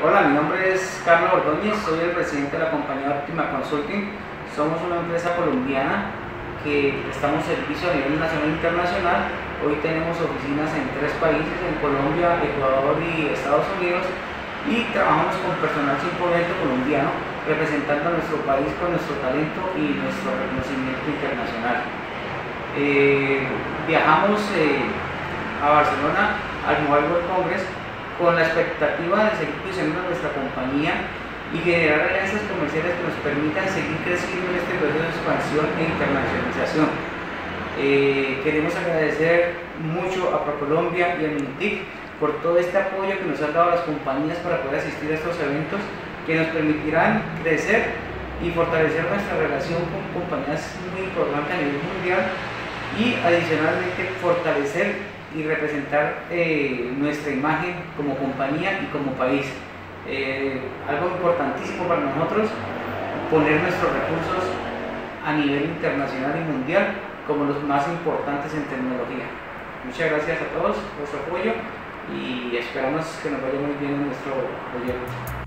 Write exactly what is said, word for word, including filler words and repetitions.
Hola, mi nombre es Carlos Ordóñez, soy el presidente de la compañía Optima Consulting. Somos una empresa colombiana que prestamos servicio a nivel nacional e internacional. Hoy tenemos oficinas en tres países, en Colombia, Ecuador y Estados Unidos, y trabajamos con personal cien por ciento colombiano, representando a nuestro país con nuestro talento y nuestro reconocimiento internacional. Eh, viajamos eh, a Barcelona al Mobile World Congress con la expectativa de seguir posicionando nuestra compañía y generar alianzas comerciales que nos permitan seguir creciendo en este proceso de expansión e internacionalización. Eh, queremos agradecer mucho a ProColombia y a Mintic por todo este apoyo que nos han dado las compañías para poder asistir a estos eventos que nos permitirán crecer y fortalecer nuestra relación con compañías muy importantes a nivel mundial y adicionalmente fortalecer y representar eh, nuestra imagen como compañía y como país. Eh, algo importantísimo para nosotros, poner nuestros recursos a nivel internacional y mundial como los más importantes en tecnología. Muchas gracias a todos por su apoyo y esperamos que nos vaya muy bien en nuestro proyecto.